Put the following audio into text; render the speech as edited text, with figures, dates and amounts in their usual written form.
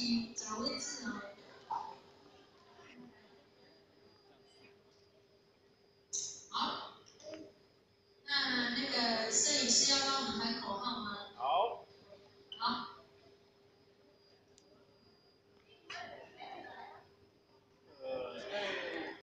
请找位置哦。好，那个摄影师要帮我们喊口号吗？